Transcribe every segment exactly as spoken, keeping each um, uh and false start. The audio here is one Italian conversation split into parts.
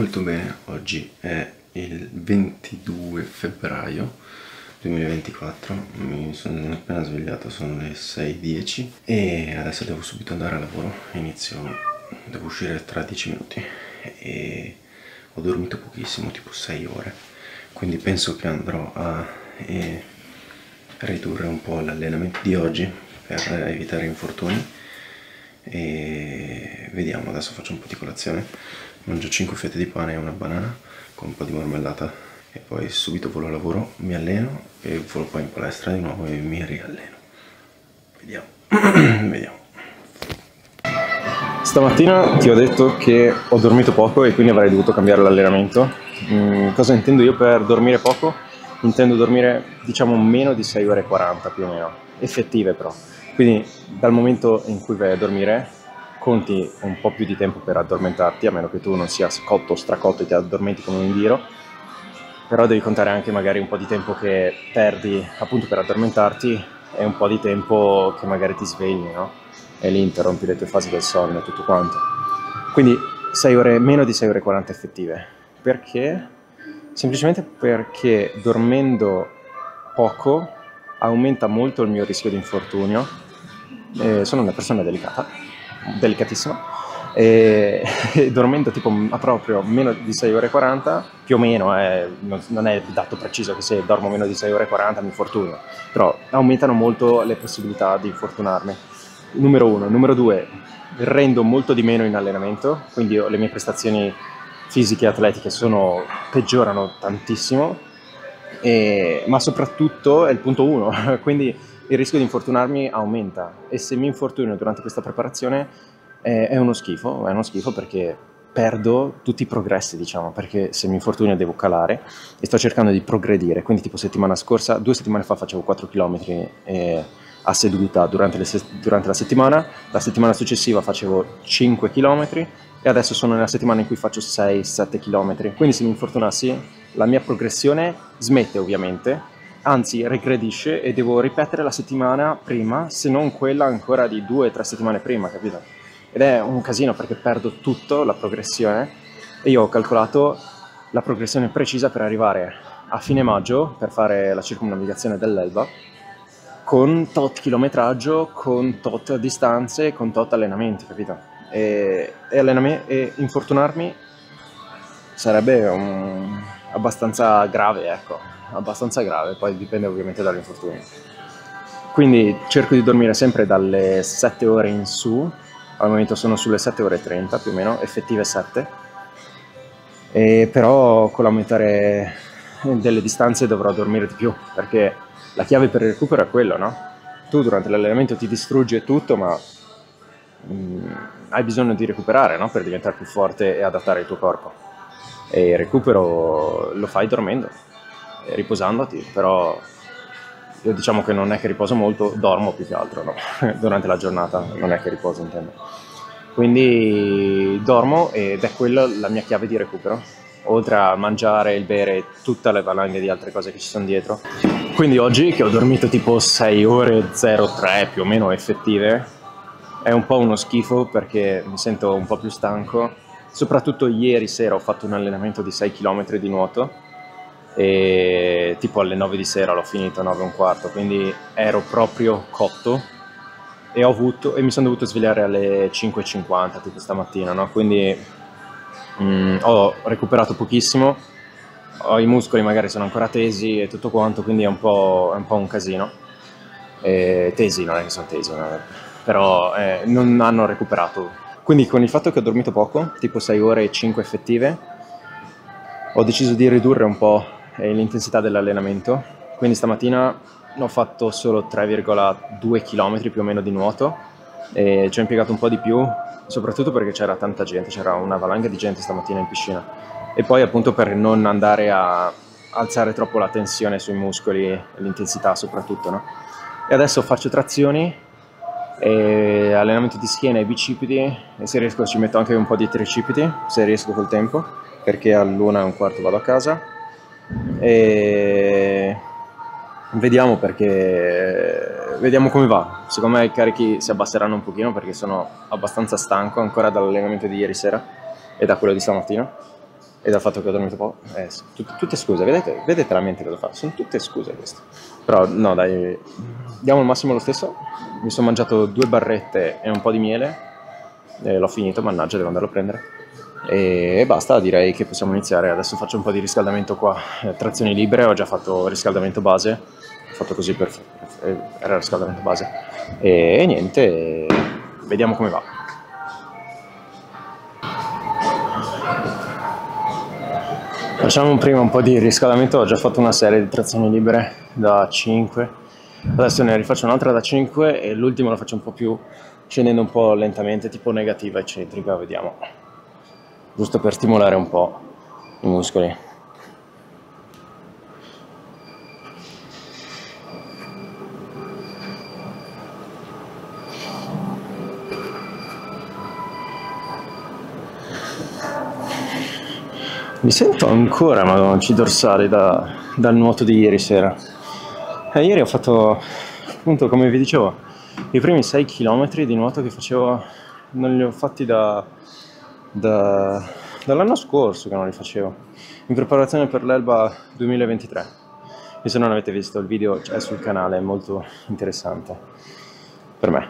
molto bene. Oggi è il ventidue febbraio duemilaventiquattro, mi sono appena svegliato, sono le sei e dieci e adesso devo subito andare a lavoro. Inizio, devo uscire tra dieci minuti e ho dormito pochissimo, tipo sei ore, quindi penso che andrò a eh, ridurre un po' l'allenamento di oggi per evitare infortuni. E vediamo, adesso faccio un po' di colazione, mangio cinque fette di pane e una banana con un po' di marmellata e poi subito volo a lavoro, mi alleno e volo poi in palestra di nuovo e mi rialleno. Vediamo. Vediamo. Stamattina ti ho detto che ho dormito poco e quindi avrei dovuto cambiare l'allenamento. Mm, cosa intendo io per dormire poco? Intendo dormire, diciamo, meno di sei ore e quaranta più o meno, effettive però. Quindi dal momento in cui vai a dormire conti un po' più di tempo per addormentarti, a meno che tu non sia cotto o stracotto e ti addormenti come un indiro, però devi contare anche magari un po' di tempo che perdi appunto per addormentarti e un po' di tempo che magari ti svegli, no? E lì interrompi le tue fasi del sonno e tutto quanto. Quindi sei ore, meno di sei ore e quaranta effettive. Perché? Semplicemente perché dormendo poco aumenta molto il mio rischio di infortunio. Eh, sono una persona delicata, delicatissima, e, e dormendo tipo a proprio meno di sei ore e quaranta, più o meno, eh, non, non è dato preciso che se dormo meno di sei ore e quaranta mi infortunio, però aumentano molto le possibilità di infortunarmi. Numero uno. Numero due, rendo molto di meno in allenamento, quindi io, le mie prestazioni fisiche e atletiche sono, peggiorano tantissimo, e, ma soprattutto è il punto uno, quindi il rischio di infortunarmi aumenta e se mi infortunio durante questa preparazione è, è uno schifo, è uno schifo perché perdo tutti i progressi, diciamo, perché se mi infortunio devo calare e sto cercando di progredire, quindi tipo settimana scorsa, due settimane fa facevo quattro chilometri eh, a seduta durante, le, durante la settimana, la settimana successiva facevo cinque chilometri e adesso sono nella settimana in cui faccio sei sette chilometri, quindi se mi infortunassi la mia progressione smette ovviamente, anzi regredisce e devo ripetere la settimana prima, se non quella ancora di due o tre settimane prima, capito? Ed è un casino perché perdo tutto, la progressione, e io ho calcolato la progressione precisa per arrivare a fine maggio, per fare la circumnavigazione dell'Elba, con tot chilometraggio, con tot distanze, con tot allenamenti, capito? E, e, allenami- e infortunarmi sarebbe un, abbastanza grave, ecco. abbastanza grave, poi dipende ovviamente dall'infortunio. Quindi cerco di dormire sempre dalle sette ore in su, al momento sono sulle sette ore e trenta più o meno, effettive sette, e però con l'aumentare delle distanze dovrò dormire di più, perché la chiave per il recupero è quello, no? Tu durante l'allenamento ti distruggi e tutto, ma mh, hai bisogno di recuperare, no? Per diventare più forte e adattare il tuo corpo, e il recupero lo fai dormendo, riposandoti, però io diciamo che non è che riposo molto, dormo più che altro, no? Durante la giornata non è che riposo, intendo. Quindi dormo ed è quella la mia chiave di recupero, oltre a mangiare, il bere, tutta la valanga di altre cose che ci sono dietro. Quindi oggi che ho dormito tipo sei ore e zero tre più o meno effettive, è un po' uno schifo perché mi sento un po' più stanco, soprattutto ieri sera ho fatto un allenamento di sei chilometri di nuoto, e tipo alle nove di sera l'ho finito, nove e un quarto, quindi ero proprio cotto e, ho avuto, e mi sono dovuto svegliare alle cinque e cinquanta tipo stamattina, no? Quindi mh, ho recuperato pochissimo, ho, i muscoli magari sono ancora tesi e tutto quanto, quindi è un po', è un, po un casino. E tesi, non è che sono tesi, no? Però eh, non hanno recuperato. Quindi con il fatto che ho dormito poco, tipo sei ore e cinque effettive, ho deciso di ridurre un po' l'intensità dell'allenamento, quindi stamattina ho fatto solo tre virgola due chilometri più o meno di nuoto e ci ho impiegato un po' di più, soprattutto perché c'era tanta gente, c'era una valanga di gente stamattina in piscina, e poi appunto per non andare a alzare troppo la tensione sui muscoli e l'intensità soprattutto, no? E adesso faccio trazioni e allenamento di schiena e bicipiti, e se riesco ci metto anche un po' di tricipiti, se riesco col tempo, perché all'una e un quarto vado a casa, e vediamo, perché vediamo come va. Secondo me i carichi si abbasseranno un pochino perché sono abbastanza stanco ancora dall'allenamento di ieri sera e da quello di stamattina, e dal fatto che ho dormito poco, eh, tut- tutte scuse, vedete, vedete la mente cosa fa? Sono tutte scuse queste. Però no dai, diamo il massimo lo stesso. Mi sono mangiato due barrette e un po' di miele, e l'ho finito, mannaggia, devo andarlo a prendere. E basta, direi che possiamo iniziare. Adesso faccio un po' di riscaldamento qua, eh, trazioni libere, ho già fatto riscaldamento base, ho fatto così per, per era il riscaldamento base. E, e niente, vediamo come va. Facciamo prima un po' di riscaldamento, ho già fatto una serie di trazioni libere da cinque, adesso ne rifaccio un'altra da cinque e l'ultimo lo faccio un po' più scendendo un po' lentamente, tipo negativa eccentrica, vediamo, giusto per stimolare un po' i muscoli. Mi sento ancora madonci dorsali da, dal nuoto di ieri sera. Eh, ieri ho fatto, appunto come vi dicevo, i primi sei chilometri di nuoto che facevo, non li ho fatti da, da, dall'anno scorso che non li facevo, in preparazione per l'Elba duemilaventitré. E se non avete visto il video è sul canale, è molto interessante per me.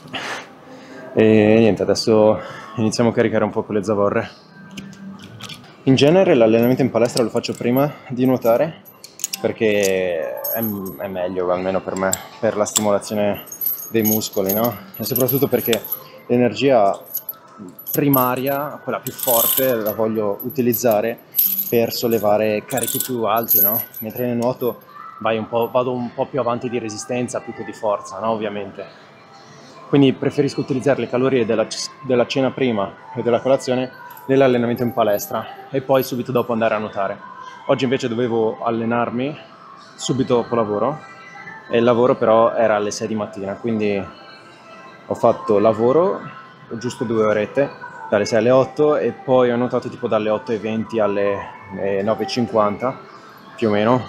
E niente, adesso iniziamo a caricare un po' con le zavorre. In genere l'allenamento in palestra lo faccio prima di nuotare perché è, è meglio, almeno per me, per la stimolazione dei muscoli, no? E soprattutto perché l'energia primaria, quella più forte, la voglio utilizzare per sollevare carichi più alti, no? Mentre nel nuoto vai un po', vado un po' più avanti di resistenza più che di forza, no? Ovviamente. Quindi preferisco utilizzare le calorie della, della cena prima e della colazione nell'allenamento in palestra e poi subito dopo andare a nuotare. Oggi invece dovevo allenarmi subito dopo lavoro e il lavoro però era alle sei di mattina, quindi ho fatto lavoro giusto due orette dalle sei alle otto e poi ho nuotato tipo dalle otto e venti alle nove e cinquanta più o meno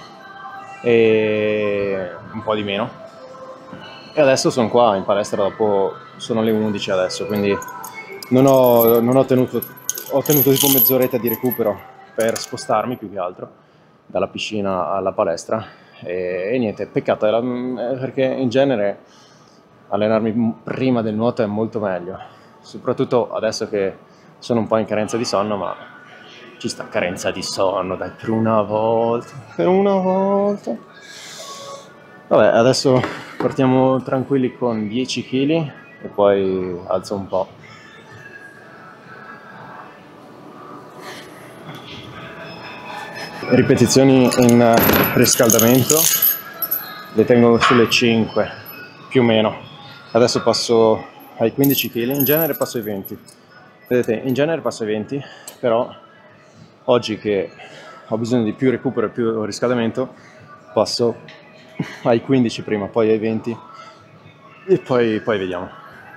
e un po' di meno e adesso sono qua in palestra, dopo sono le undici adesso, quindi non ho, non ho tenuto ho tenuto tipo mezz'oretta di recupero per spostarmi più che altro dalla piscina alla palestra e, e niente, peccato era, perché in genere allenarmi prima del nuoto è molto meglio, soprattutto adesso che sono un po' in carenza di sonno, ma ci sta carenza di sonno, dai, per una volta, per una volta. Vabbè, adesso partiamo tranquilli con dieci chili e poi alzo un po'. Ripetizioni in riscaldamento le tengo sulle cinque più o meno, adesso passo ai quindici chili, in genere passo ai venti, vedete, in genere passo ai venti, però oggi che ho bisogno di più recupero e più riscaldamento passo ai quindici prima, poi ai venti e poi, poi vediamo.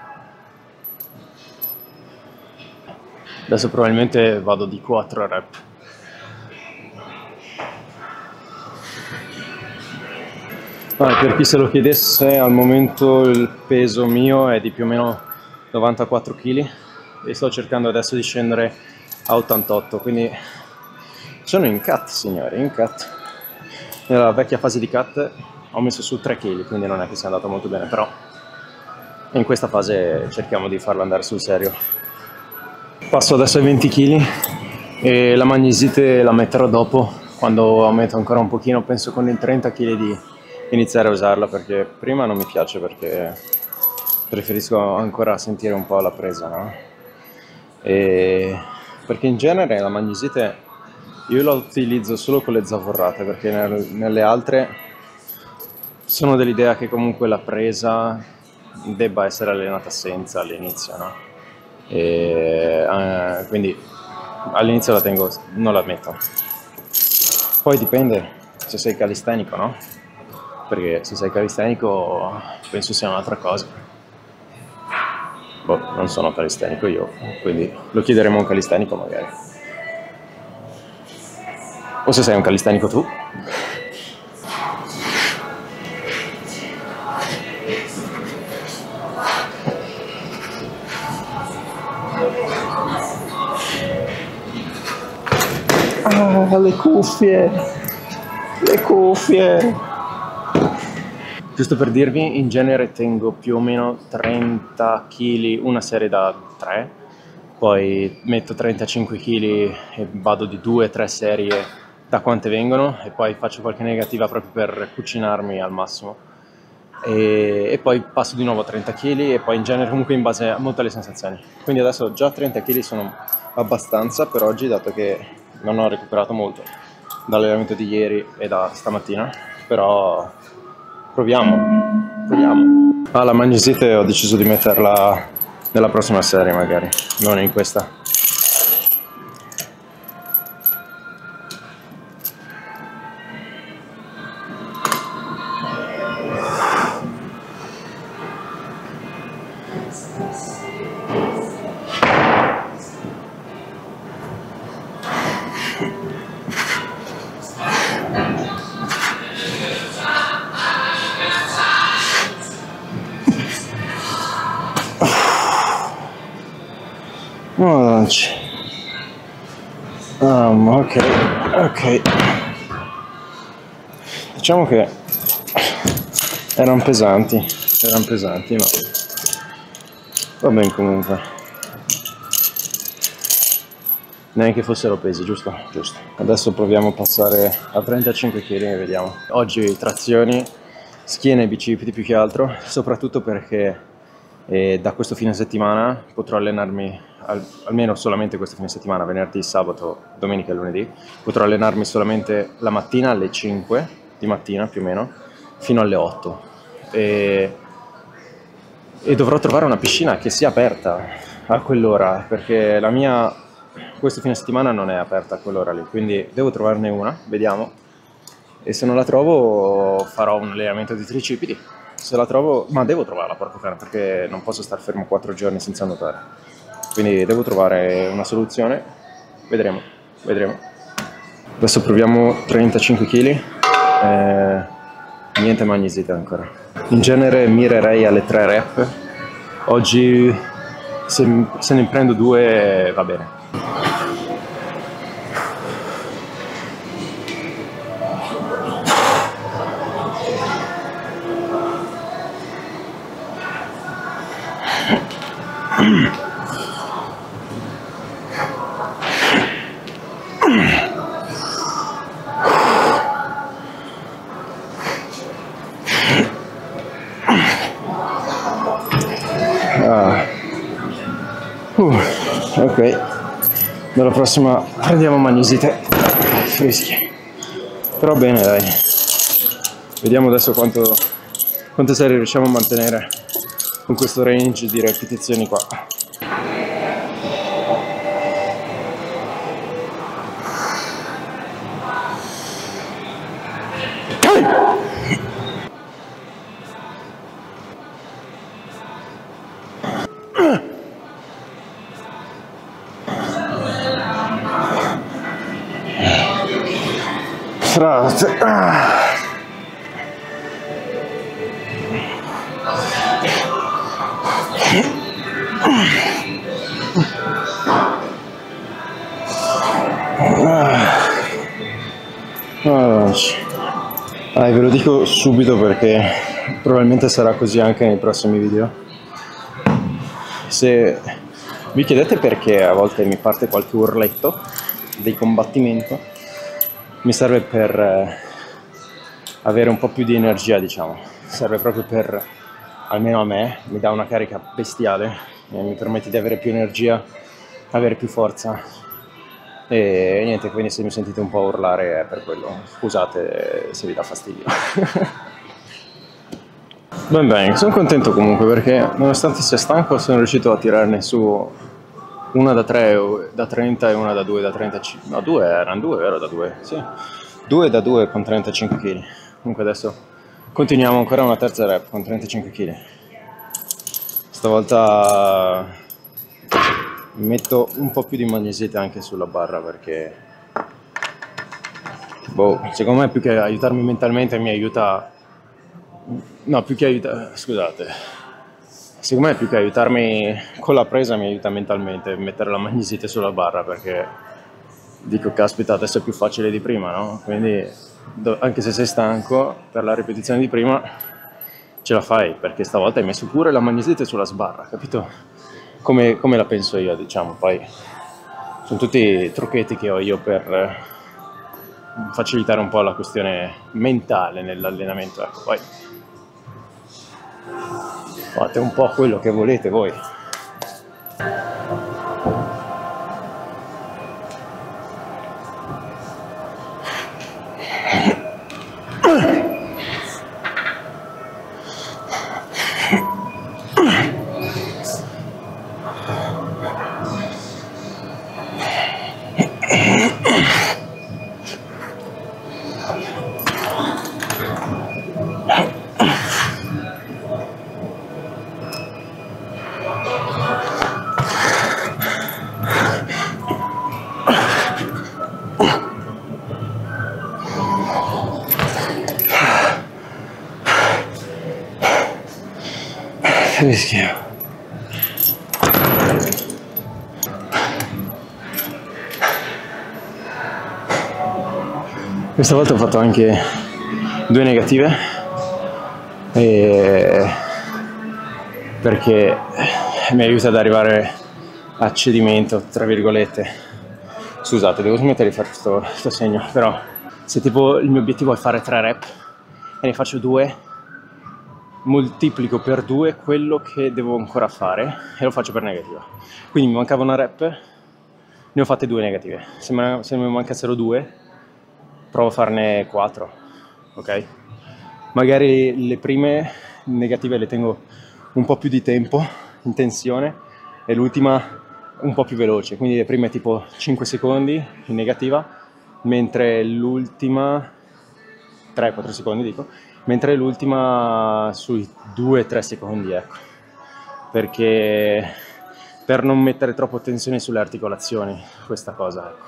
Adesso probabilmente vado di quattro rep. Ah, per chi se lo chiedesse, al momento il peso mio è di più o meno novantaquattro chili e sto cercando adesso di scendere a ottantotto, quindi sono in cut, signori, in cut. Nella vecchia fase di cut ho messo su tre chili, quindi non è che sia andato molto bene, però in questa fase cerchiamo di farlo andare sul serio. Passo adesso ai venti chili e la magnesite la metterò dopo, quando aumento ancora un pochino, penso con i trenta chili di iniziare a usarla, perché prima non mi piace, perché preferisco ancora sentire un po' la presa, no? E perché in genere la magnesite io la utilizzo solo con le zavorrate, perché nel, nelle altre sono dell'idea che comunque la presa debba essere allenata senza all'inizio, no? E, eh, quindi all'inizio la tengo, non la metto. Poi dipende se sei calistenico, no? Perché se sei calistenico penso sia un'altra cosa. Boh, non sono calistenico io, quindi lo chiederemo a un calistenico magari. O se sei un calistenico tu. Ah, le cuffie, le cuffie. Giusto per dirvi, in genere tengo più o meno trenta chili, una serie da tre, poi metto trentacinque chili e vado di due tre serie da quante vengono e poi faccio qualche negativa proprio per cucinarmi al massimo. E, e poi passo di nuovo a trenta chili e poi in genere comunque in base molto alle sensazioni. Quindi adesso già trenta chili sono abbastanza per oggi, dato che non ho recuperato molto dall'allenamento di ieri e da stamattina, però proviamo, proviamo. Ah, la magnesite ho deciso di metterla nella prossima serie magari, non in questa. Oh, um, ok, ok. Diciamo che erano pesanti, erano pesanti, ma va bene comunque. Neanche fossero pesi, giusto? Giusto. Adesso proviamo a passare a trentacinque chili e vediamo. Oggi trazioni, schiena e bicipiti più che altro, soprattutto perché eh, da questo fine settimana potrò allenarmi Al, almeno solamente questo fine settimana, venerdì, sabato, domenica e lunedì, potrò allenarmi solamente la mattina alle cinque di mattina più o meno, fino alle otto e, e dovrò trovare una piscina che sia aperta a quell'ora, perché la mia questo fine settimana non è aperta a quell'ora lì, quindi devo trovarne una, vediamo, e se non la trovo farò un allenamento di tricipiti, se la trovo, ma devo trovarla porco cane, perché non posso star fermo quattro giorni senza nuotare. Quindi devo trovare una soluzione, vedremo, vedremo. Adesso proviamo trentacinque chili, eh, niente magnesite ancora. In genere mirerei alle tre rep, oggi se, se ne prendo due va bene. Ah. Uh, ok, dalla prossima prendiamo magnesite freschi, però bene dai, vediamo adesso quanto, quante serie riusciamo a mantenere con questo range di ripetizioni qua. Frate. Ah. Ah, ve lo dico subito perché probabilmente sarà così anche nei prossimi video. Se vi chiedete perché a volte mi parte qualche urletto di combattimento, mi serve per eh, avere un po' più di energia, diciamo. Serve proprio per, almeno a me, mi dà una carica bestiale e mi permette di avere più energia, avere più forza. E niente, quindi se mi sentite un po' urlare è per quello. Scusate se vi dà fastidio. Ben bene, sono contento comunque perché nonostante sia stanco sono riuscito a tirarne su una da tre da trenta e una da due da trentacinque. No, due erano due, vero? Da due, sì. Due da due con trentacinque chili. Comunque adesso continuiamo ancora una terza rep con trentacinque chili. Stavolta metto un po' più di magnesite anche sulla barra perché boh, secondo me più che aiutarmi mentalmente mi aiuta. No, più che aiuta, scusate, secondo me più che aiutarmi con la presa mi aiuta mentalmente mettere la magnesite sulla barra perché dico caspita, adesso è più facile di prima, no? Quindi anche se sei stanco, per la ripetizione di prima ce la fai, perché stavolta hai messo pure la magnesite sulla sbarra, capito? Come, come la penso io, diciamo. Poi sono tutti trucchetti che ho io per facilitare un po' la questione mentale nell'allenamento, ecco. Poi fate un po' quello che volete voi. Che schifo. Questa volta ho fatto anche due negative e... perché mi aiuta ad arrivare a cedimento, tra virgolette. Scusate, devo smettere di fare questo, questo segno, però se tipo il mio obiettivo è fare tre rep e ne faccio due, moltiplico per due quello che devo ancora fare e lo faccio per negativa. Quindi mi mancava una rep, ne ho fatte due negative. Se me, se me ne mancassero due, provo a farne quattro, ok? Magari le prime negative le tengo un po' più di tempo in tensione e l'ultima un po' più veloce, quindi le prime tipo cinque secondi in negativa, mentre l'ultima tre quattro secondi dico, mentre l'ultima sui due tre secondi, ecco, perché per non mettere troppo tensione sulle articolazioni, questa cosa, ecco.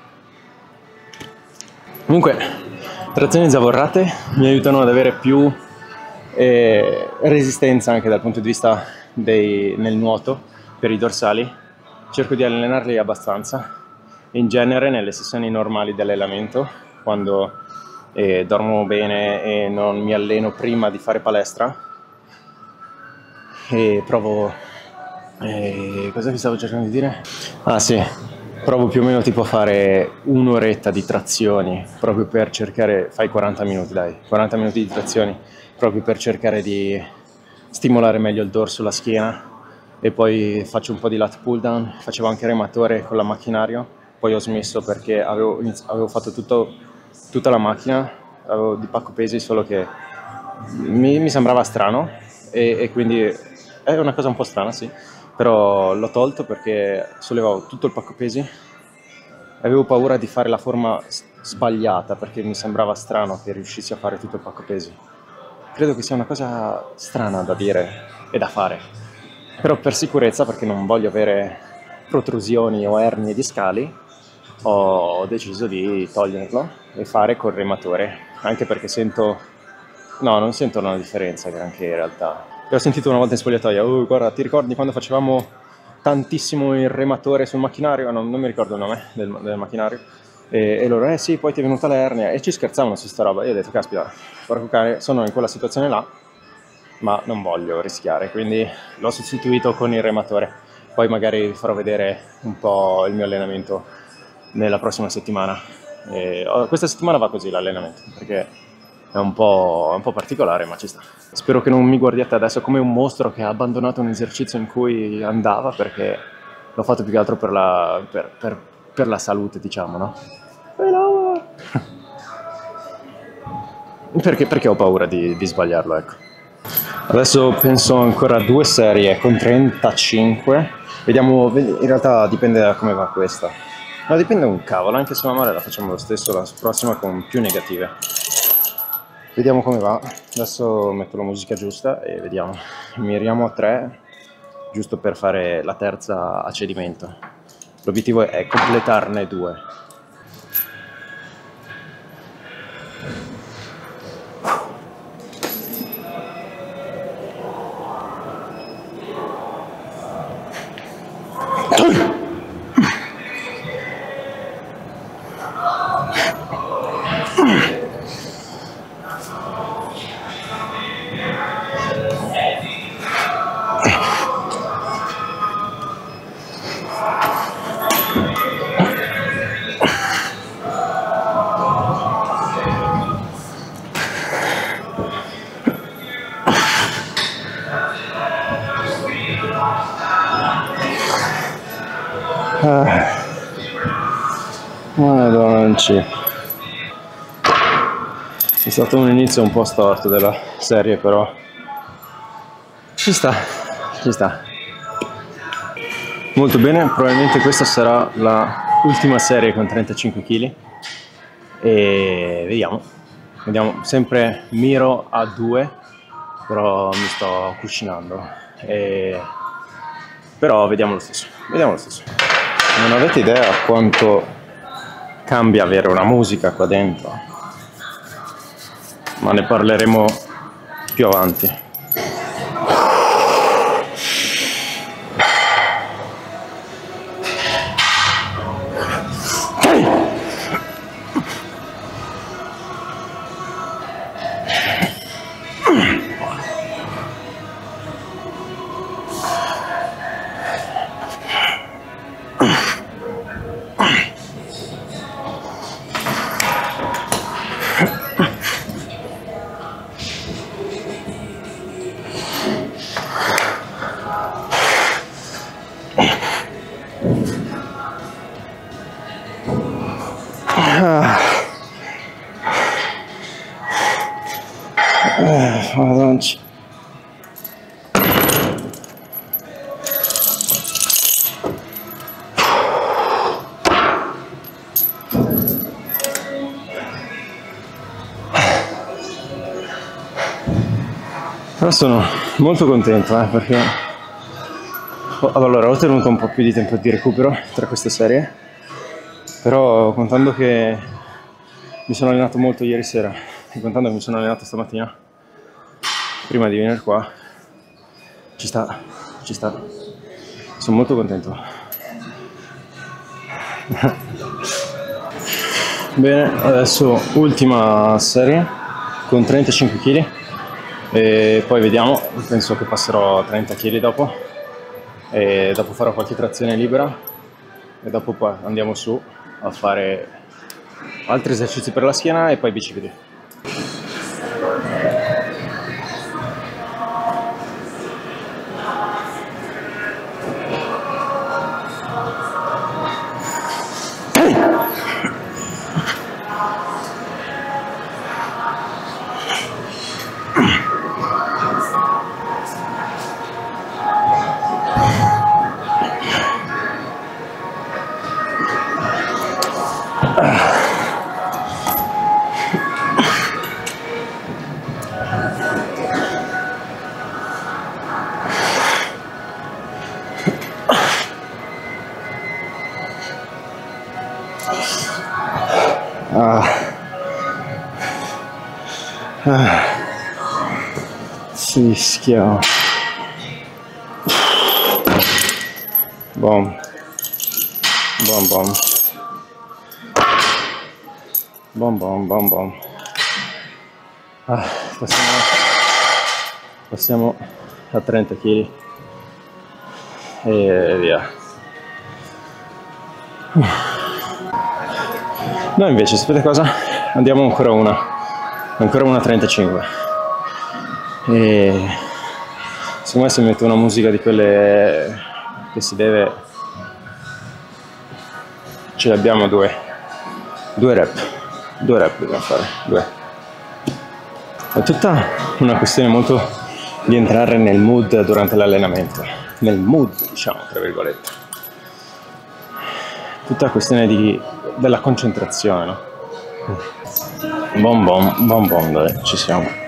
Comunque, trazioni zavorrate mi aiutano ad avere più eh, resistenza anche dal punto di vista dei, nel nuoto per i dorsali. Cerco di allenarli abbastanza, in genere nelle sessioni normali di allenamento, quando e dormo bene e non mi alleno prima di fare palestra, e provo eh, cosa vi stavo cercando di dire? Ah sì, provo più o meno tipo a fare un'oretta di trazioni proprio per cercare, fai quaranta minuti dai, quaranta minuti di trazioni proprio per cercare di stimolare meglio il dorso, la schiena, e poi faccio un po' di lat pull down. Facevo anche rematore con la macchinario, poi ho smesso perché avevo, avevo fatto tutto tutta la macchina, avevo di pacco pesi, solo che mi, mi sembrava strano e, e quindi è una cosa un po' strana, sì, però l'ho tolto perché sollevavo tutto il pacco pesi, avevo paura di fare la forma sbagliata perché mi sembrava strano che riuscissi a fare tutto il pacco pesi. Credo che sia una cosa strana da dire e da fare, però per sicurezza, perché non voglio avere protrusioni o ernie discali, ho deciso di toglierlo e fare col rematore, anche perché sento, no, non sento una differenza granché in realtà. L'ho sentito una volta in spogliatoia, oh, guarda, ti ricordi quando facevamo tantissimo il rematore sul macchinario? Non, non mi ricordo il nome del, del macchinario, e, e loro, eh sì, poi ti è venuta l'ernia, e ci scherzavano su sta roba. Io ho detto, caspita, porco cane, sono in quella situazione là, ma non voglio rischiare, quindi l'ho sostituito con il rematore. Poi magari vi farò vedere un po' il mio allenamento nella prossima settimana. E questa settimana va così l'allenamento, perché è un po', un po' particolare, ma ci sta. Spero che non mi guardiate adesso come un mostro che ha abbandonato un esercizio in cui andava, perché l'ho fatto più che altro per la, per, per, per la salute, diciamo, no? Però... perché, perché ho paura di, di sbagliarlo, ecco. Adesso penso ancora a due serie con trentacinque. Vediamo, in realtà dipende da come va questa. Ma dipende un cavolo, anche se va male la facciamo lo stesso la prossima con più negative. Vediamo come va. Adesso metto la musica giusta e vediamo. Miriamo a tre, giusto per fare la terza a cedimento. L'obiettivo è completarne due. Ah, madonci. È stato un inizio un po' storto della serie, però ci sta, ci sta. Molto bene, probabilmente questa sarà la ultima serie con trentacinque chili e vediamo, vediamo, sempre miro a due, però mi sto cucinando, e... però vediamo lo stesso, vediamo lo stesso. Non avete idea quanto cambia avere una musica qua dentro, ma ne parleremo più avanti. Madonci. Però sono molto contento, eh, perché allora ho tenuto un po' più di tempo di recupero tra queste serie, però contando che mi sono allenato molto ieri sera e contando che mi sono allenato stamattina prima di venire qua, ci sta, ci sta, sono molto contento. Bene, adesso ultima serie con trentacinque chili e poi vediamo, penso che passerò a trenta chili dopo e dopo farò qualche trazione libera e dopo poi andiamo su a fare altri esercizi per la schiena e poi bicipiti. Ah. Ah. Fischia. Bom. Bom bom. Bom bom bom bom. Ah, passiamo, passiamo a trenta chili e via. Noi invece, sapete cosa? Andiamo ancora una, ancora una trentacinque. E secondo me se metto una musica di quelle che si deve, ce le abbiamo due, due rep, due rep dobbiamo fare, due. È tutta una questione molto di entrare nel mood durante l'allenamento, nel mood diciamo tra virgolette. Tutta questione di, della concentrazione, no? Bom bom, bom bom, dai, ci siamo.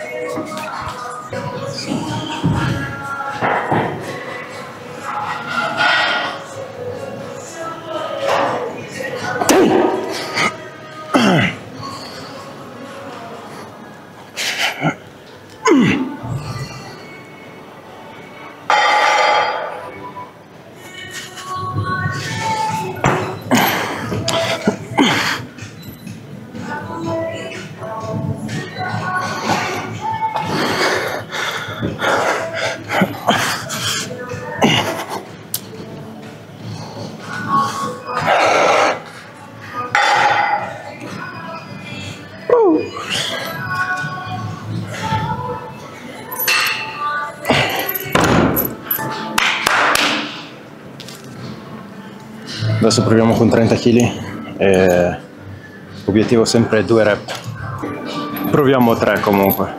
Adesso proviamo con trenta chili, e obiettivo sempre due rep, proviamo tre comunque.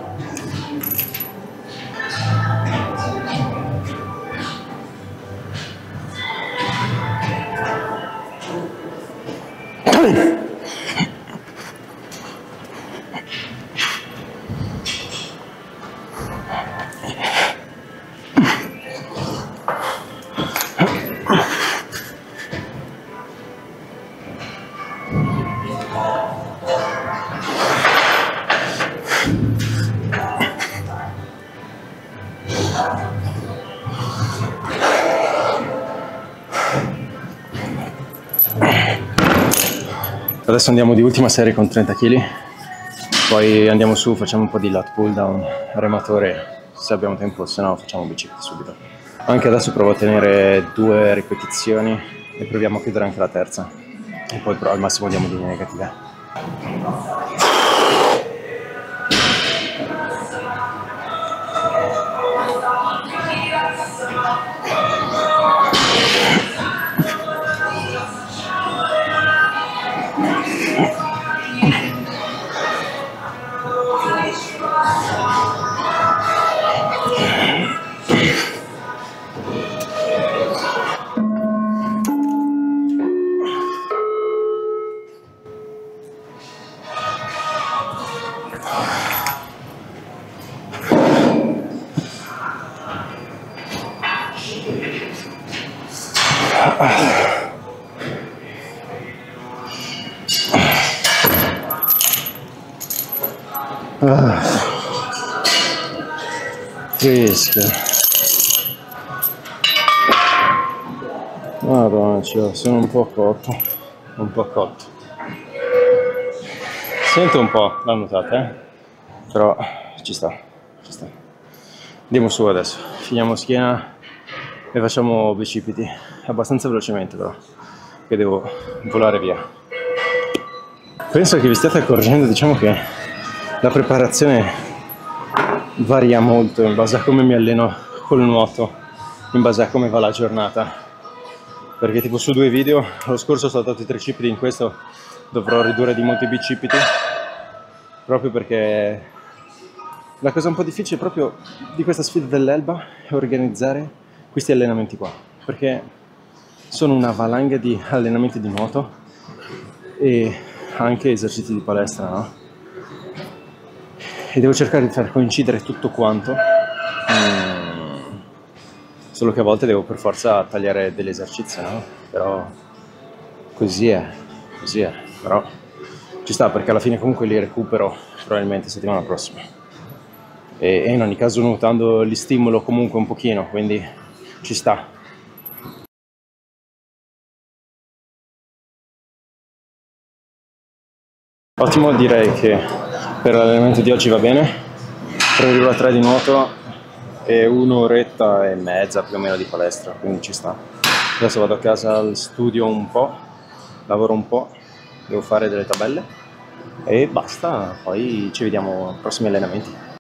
Adesso andiamo di ultima serie con trenta chili, poi andiamo su, facciamo un po' di lat pull down, rematore se abbiamo tempo, se no facciamo bicipiti subito. Anche adesso provo a tenere due ripetizioni e proviamo a chiudere anche la terza, e poi però al massimo diamo linee negative. Ah, fresca. Madonna, cioè, sono un po' cotto, un po' cotto. Sento un po', l'ho notato, eh? Però ci sta, ci sta. Andiamo su adesso, finiamo schiena e facciamo bicipiti, abbastanza velocemente però, che devo volare via. Penso che vi stiate accorgendo, diciamo che la preparazione varia molto in base a come mi alleno col nuoto, in base a come va la giornata. Perché tipo su due video, lo scorso ho saltato i tricipiti, in questo dovrò ridurre di molti bicipiti, proprio perché la cosa un po' difficile proprio di questa sfida dell'Elba è organizzare questi allenamenti qua, perché sono una valanga di allenamenti di nuoto e anche esercizi di palestra, no? E devo cercare di far coincidere tutto quanto, mm. Solo che a volte devo per forza tagliare degli esercizi, no? Però così è, così è, però ci sta, perché alla fine comunque li recupero probabilmente settimana prossima, e, e in ogni caso nuotando li stimolo comunque un pochino, quindi ci sta. Ottimo, direi che per l'allenamento di oggi va bene, tre virgola tre di nuoto e un'oretta e mezza più o meno di palestra, quindi ci sta. Adesso vado a casa al studio un po', lavoro un po', devo fare delle tabelle e basta, poi ci vediamo ai prossimi allenamenti.